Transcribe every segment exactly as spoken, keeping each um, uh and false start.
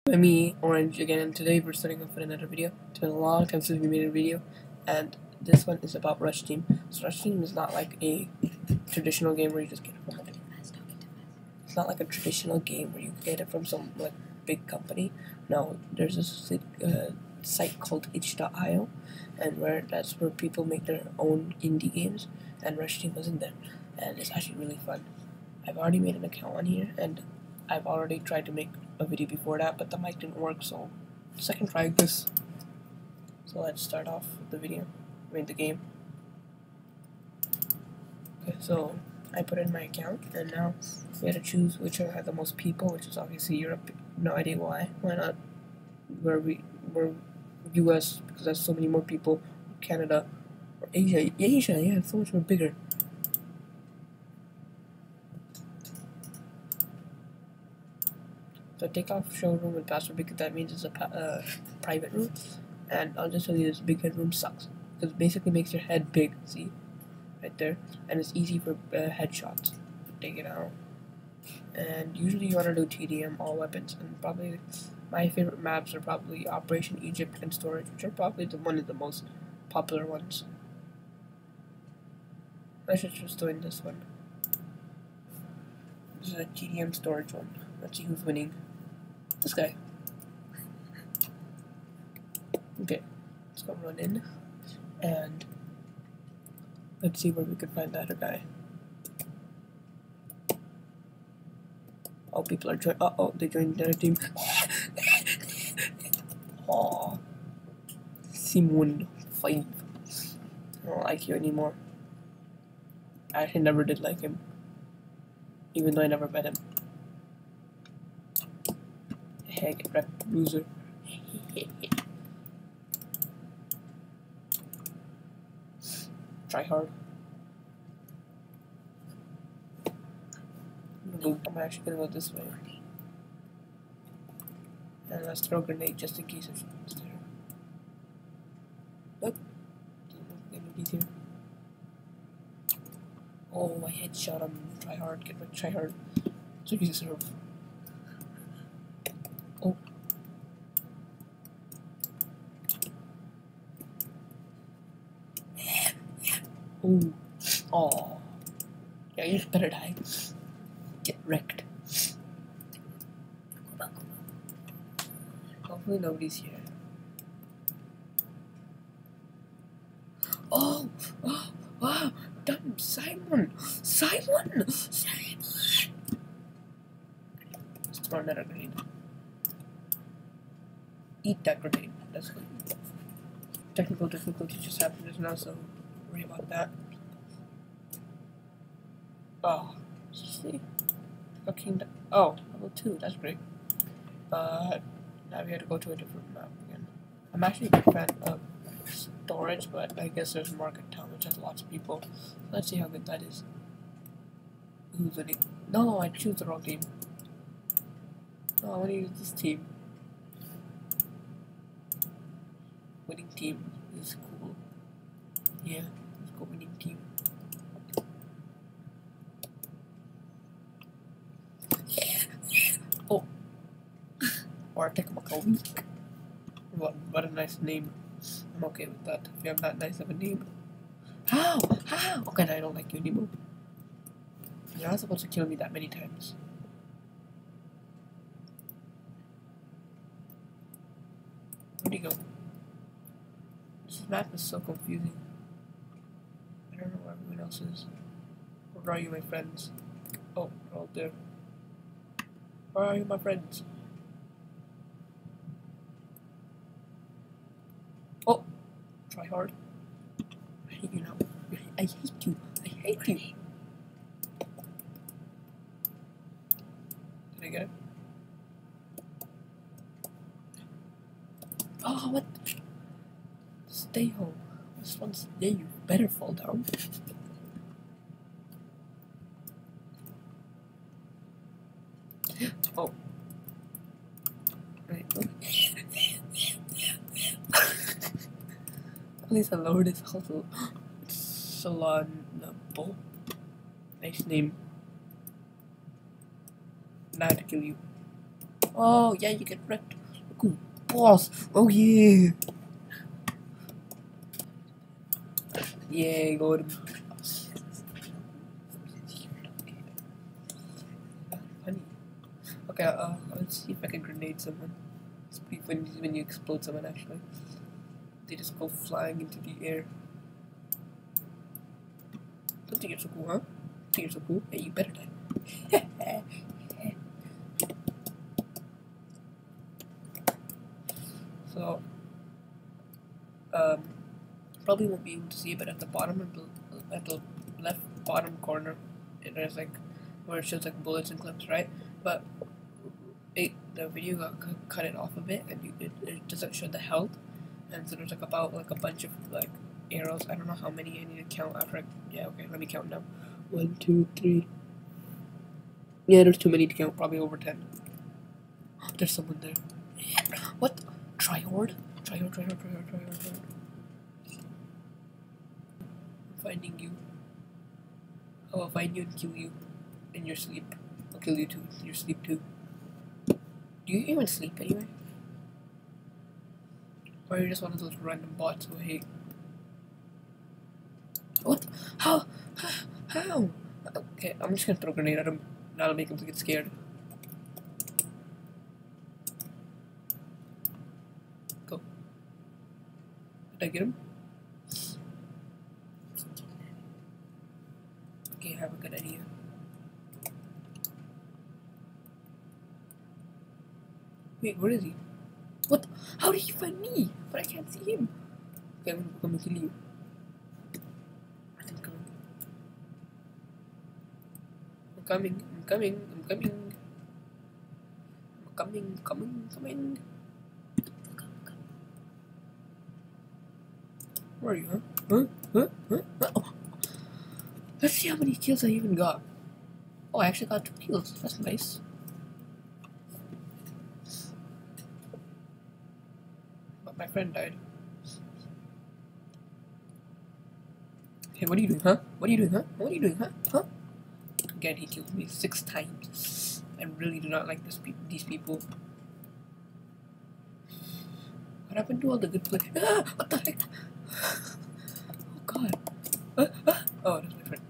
by me, Orange, again, and today we're starting off with another video. It's been a long time since we made a video, and this one is about Rush Team. So Rush Team is not like a traditional game where you just get it from like, it's not like a traditional game where you get it from some like big company. No, there's this uh, site called itch dot i o, and where that's where people make their own indie games, and Rush Team was in there, and it's actually really fun. I've already made an account on here, and I've already tried to make a video before that, but the mic didn't work, so second try this. So let's start off with the video, I mean the game. Okay, so I put in my account, and now we have to choose which one had the most people, which is obviously Europe. No idea why. Why not? Where we, we're U S because there's so many more people. Canada or Asia. Asia, yeah, it's so much more bigger. So take off showroom and password because that means it's a uh, private room, and I'll just tell you this big head room sucks because it basically makes your head big. See, right there, and it's easy for uh, headshots. Take it out, and usually you want to do T D M all weapons, and probably my favorite maps are probably Operation Egypt and Storage, which are probably the one of the most popular ones. I should just doing this one. This is a T D M Storage one. Let's see who's winning. This guy. Okay, let's go run in, and let's see where we can find the other guy. Oh, people are joining. Uh oh, they joined the other team. Oh, Simon five. I don't like you anymore. I actually never did like him, even though I never met him. Hey, get wrecked, loser. Try hard. I'm actually gonna go this way. And let's throw a grenade just in case it's there. Nope. Enemies here. Oh, I headshot him. Try hard, get wrecked, try hard. So you serve. Oh. Oh. Oh. Yeah, you better die. Get wrecked. Hopefully nobody's here. Oh! Oh! Oh! Damn, Simon! Simon! Simon! Let's throw another grenade. Eat that grenade. That's good. Technical difficulty just happened just now, so worry about that. Oh, see? Okay, oh, level two, that's great. But now we have to go to a different map again. I'm actually a big fan of Storage, but I guess there's Market Town, which has lots of people. Let's see how good that is. Who's winning? No, I choose the wrong team. No, I want to use this team. Winning team is cool. Yeah, let's go winning team. Oh, Arctic McCoy. What, what a nice name. I'm okay with that. If you have that nice of a name. How? How? Okay, I don't like you anymore. You're not supposed to kill me that many times. Where'd he go? This map is so confusing. I don't know where everyone else is. Where are you, my friends? Oh, they're all there. Where are you, my friends? Oh! Try hard. I hate you now. I hate you. I hate you. Did I get it? Oh, what? Stay home. This one's there. You better fall down. Oh. Right. At least I lowered his health. Salonable. Nice name. Now to kill you. Oh, yeah, you get wrecked. Go, boss! Oh yeah! Yeah, go to funny. Okay, uh, let's see if I can grenade someone. It's pretty funny when you explode someone actually. They just go flying into the air. Don't think you're so cool, huh? Don't think you're so cool? Hey, you better die. So, um, probably won't be able to see it, but at the bottom of the, at the left bottom corner, there's like where it shows like bullets and clips, right? But it, the video got cut it off a bit, and you, it, it doesn't show the health, and so there's like about like a bunch of like arrows. I don't know how many I need to count after. I, yeah, okay, let me count now. One, two, three. Yeah, there's too many to count. Probably over ten. There's someone there. What? Tryhard? Tryhard, tryhard, tryhard, tryhard, tryhard. I'm finding you. Oh, I'll find you and kill you in your sleep. I'll kill you too in your sleep too. Do you even sleep anyway? Or you're just one of those random bots who hate? What? How? How? Okay, I'm just gonna throw a grenade at him. That'll make him get scared. Go. Did I get him? Okay, I have a good idea. Wait, where is he? What? How did he find me? But I can't see him. Okay, I'm gonna kill you. I'm coming. I'm coming. I'm coming. I'm coming. I'm coming. Coming. Coming. Where are you, huh? Huh? Huh? Huh? Huh? Oh. Let's see how many kills I even got. Oh, I actually got two kills. That's nice. But my friend died. Hey, what are you doing, huh? What are you doing, huh? What are you doing, huh? Huh? Again, he killed me six times. I really do not like this pe these people. What happened to all the good players? Ah, what the heck? Oh god. Ah, ah. Oh, that's my friend.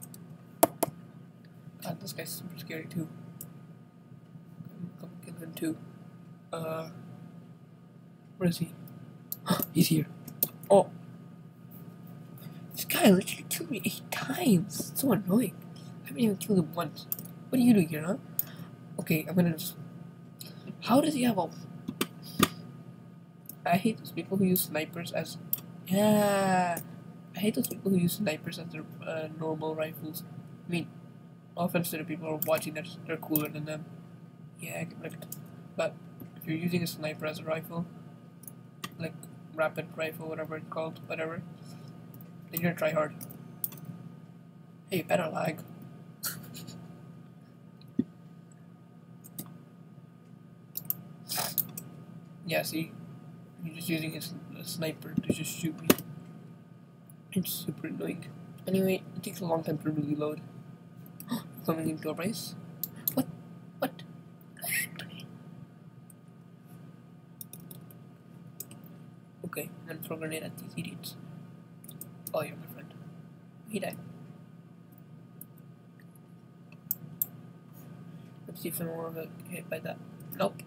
God, this guy's super scary too. Come, come kill him too. Uh, where is he? He's here. Oh. This guy literally killed me eight times. It's so annoying. I haven't even killed him once. What are you doing here, huh? Okay, I'm gonna just... How does he have a... I hate those people who use snipers as... Yeah! I hate those people who use snipers as their uh, normal rifles. I mean, no offense to the people who are watching that they're cooler than them. Yeah, I get wrecked. But if you're using a sniper as a rifle, like rapid rifle, whatever it's called, whatever, then you're gonna try hard. Hey, better lag. Yeah, see? You're just using a, a sniper to just shoot me. It's super annoying. Anyway, it takes a long time to really load. Coming into a race? What? What? Okay, I'm gonna throw a grenade at these idiots. Oh, you're my friend. He died. Let's see if I'm more get hit by that. Nope.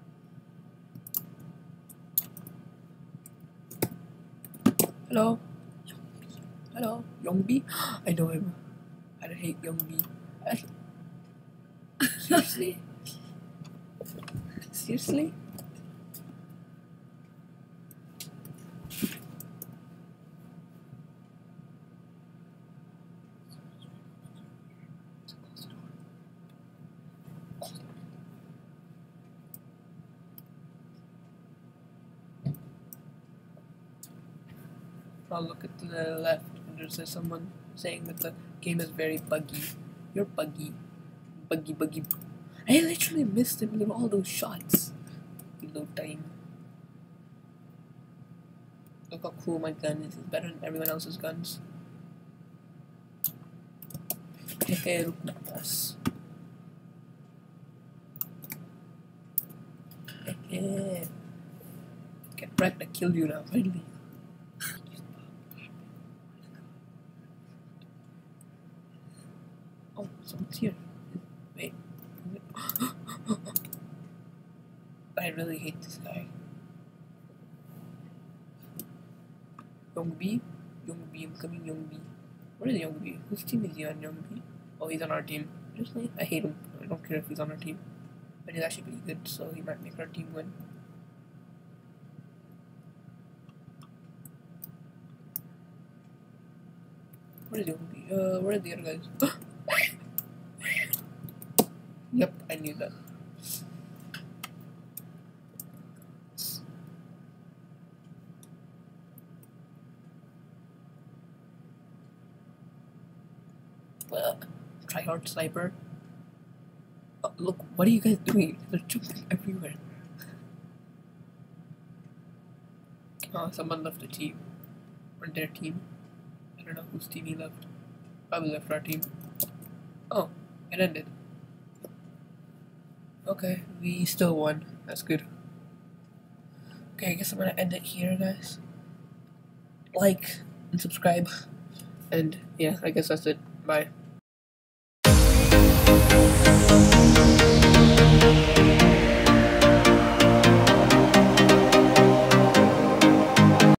Hello? Hello? Youngbi? I know him. I hate Youngbi. I... Seriously? Seriously? I'll look at the left and there's someone saying that the game is very buggy. You're buggy. Buggy, buggy. I literally missed him with all those shots. Reload time. Look how cool my gun is. It's better than everyone else's guns. Hehe, look at boss. Hehe. Right, I killed you now, finally. Oh, someone's here. Wait. I really hate this guy. Youngbi? Youngbi, I'm coming, Youngbi. Where is Youngbi? Whose team is he on, Youngbi? Oh, he's on our team. Honestly, I hate him. I don't care if he's on our team. But he's actually pretty good, so he might make our team win. Where is Youngbi? Uh, where are the other guys? Yep, I knew that. Well, try hard sniper. Oh, look, what are you guys doing? They're jumping everywhere. Oh, someone left the team. Or their team. I don't know whose team he left. Probably left our team. Oh, it ended. Okay, we still won. That's good. Okay, I guess I'm gonna end it here, guys. Like and subscribe. And yeah, I guess that's it. Bye.